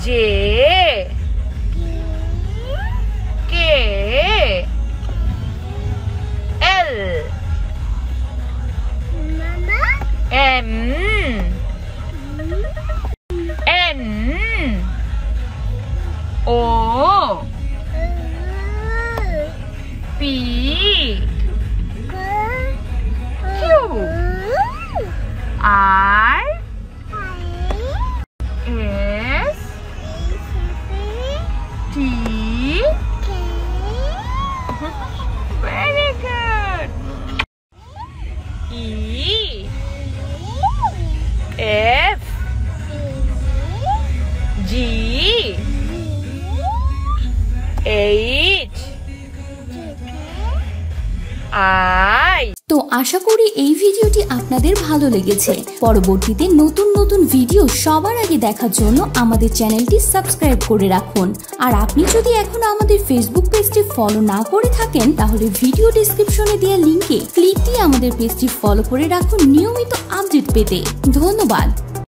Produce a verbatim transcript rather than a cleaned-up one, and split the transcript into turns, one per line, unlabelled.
J K L M N O P Q R S T Very good. E F G H I
তো আশা করি এই ভিডিওটি আপনাদের ভালো লেগেছে। পরবর্তীতে নতুন নতুন ভিডিও সবার আগে দেখার জন্য আমাদের চ্যানেলটি সাবস্ক্রাইব করে রাখুন। আর আপনি যদি এখনো আমাদের ফেসবুক পেজটি ফলো না করে থাকেন তাহলে ভিডিও ডেসক্রিপশনে দেওয়া লিংকে ক্লিক দিয়ে আমাদের পেজটি ফলো করে রাখুন নিয়মিত আপডেট পেতে। ধন্যবাদ।